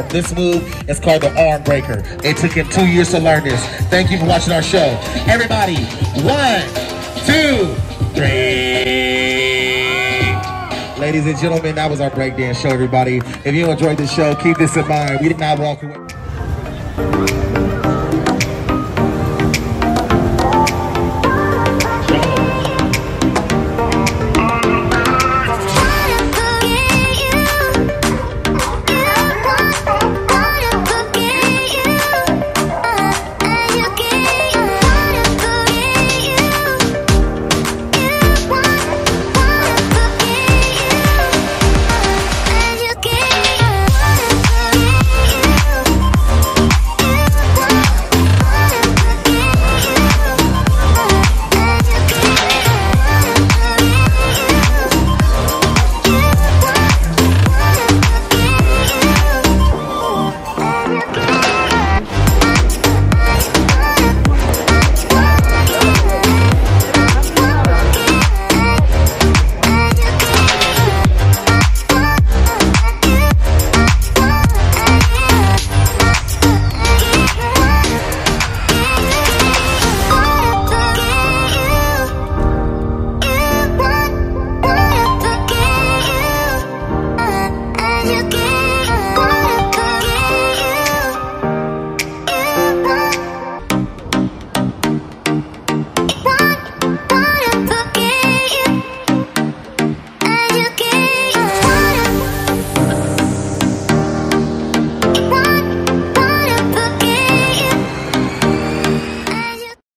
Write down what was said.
arm. This move is called the arm breaker. It took him 2 years to learn this. Thank you for watching our show. Everybody, 1, 2, 3. Ladies and gentlemen, that was our breakdance show, everybody. If you enjoyed the show, keep this in mind. We did not walk away.